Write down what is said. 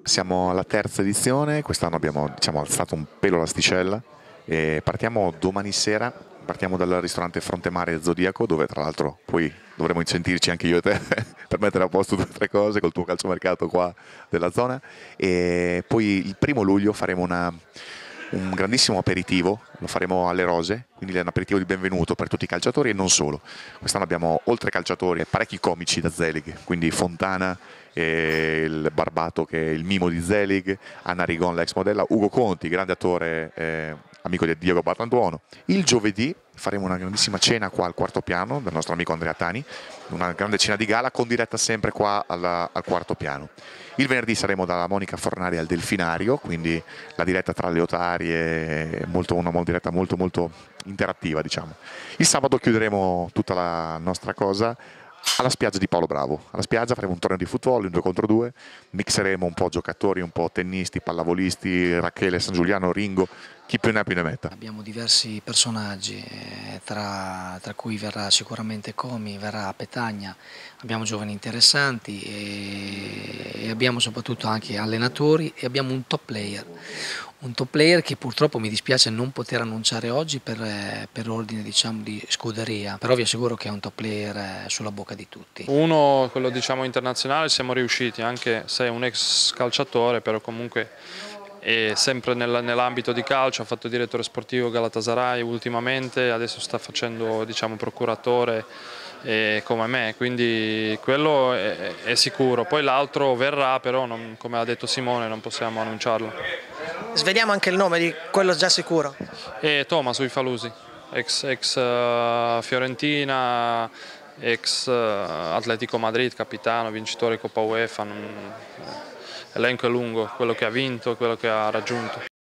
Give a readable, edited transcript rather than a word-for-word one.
Siamo alla terza edizione, quest'anno abbiamo alzato un pelo l'asticella e partiamo domani sera, partiamo dal ristorante Frontemare Zodiaco, dove tra l'altro poi dovremo incentirci anche io e te per mettere a posto 2 o 3 cose col tuo calciomercato qua della zona, e poi il 1° luglio faremo un grandissimo aperitivo, lo faremo alle Rose, quindi è un aperitivo di benvenuto per tutti i calciatori e non solo. Quest'anno abbiamo, oltre calciatori, parecchi comici da Zelig, quindi Fontana, il Barbato che è il mimo di Zelig, Anna Rigon, l'ex modella, Ugo Conti, grande attore, amico di Diego Bartantuono. Il giovedì faremo una grandissima cena qua al 4° piano del nostro amico Andrea Tani, una grande cena di gala con diretta sempre qua al 4° piano. Il venerdì saremo dalla Monica Fornari al Delfinario, quindi la diretta tra le otarie, una diretta molto molto interattiva, diciamo. Il sabato chiuderemo tutta la nostra cosa alla spiaggia di Paolo Bravo. Alla spiaggia faremo un torneo di football in 2 contro 2, mixeremo un po' giocatori, un po' tennisti, pallavolisti, Rachele, San Giuliano, Ringo, chi più ne ha più ne metta. Abbiamo diversi personaggi, tra cui verrà sicuramente Comi, verrà Petagna, abbiamo giovani interessanti e abbiamo soprattutto anche allenatori e abbiamo un top player. Un top player che purtroppo mi dispiace non poter annunciare oggi per ordine, diciamo, di scuderia, però vi assicuro che è un top player sulla bocca di tutti. Uno, quello diciamo internazionale, siamo riusciti, anche se è un ex calciatore, però comunque è sempre nell'ambito di calcio, ha fatto direttore sportivo Galatasaray ultimamente, adesso sta facendo, diciamo, procuratore come me, quindi quello è sicuro. Poi l'altro verrà, però come ha detto Simone non possiamo annunciarlo. Sveliamo anche il nome di quello già sicuro. È Thomas Uifalusi, ex Fiorentina, ex Atletico Madrid, capitano, vincitore Coppa UEFA. L'elenco è lungo, quello che ha vinto, quello che ha raggiunto.